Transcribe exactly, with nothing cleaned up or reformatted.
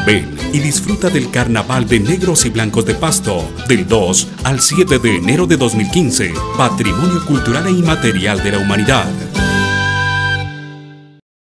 Ven y disfruta del Carnaval de Negros y Blancos de Pasto, del dos al siete de enero de dos mil quince, Patrimonio Cultural e Inmaterial de la Humanidad.